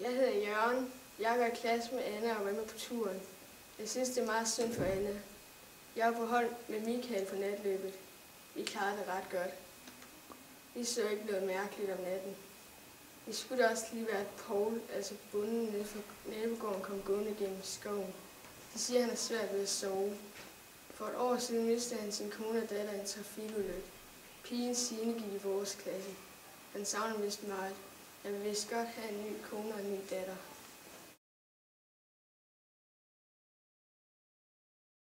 Jeg hedder Jørgen. Jeg går i klasse med Anna og var med på turen. Jeg synes, det er meget synd for Anna. Jeg er på hold med Michael på natløbet. Vi klarede det ret godt. Vi så ikke noget mærkeligt om natten. Vi skulle da også lige være, at Paul, altså bunden nede fra nabogården, kom gående gennem skoven. De siger, at han er svært ved at sove. For et år siden mistede han sin kone og datter i en trafikulykke. Pigen Signe gik i vores klasse. Han savner vist meget. Jeg vil vist godt have en ny kone og en ny datter.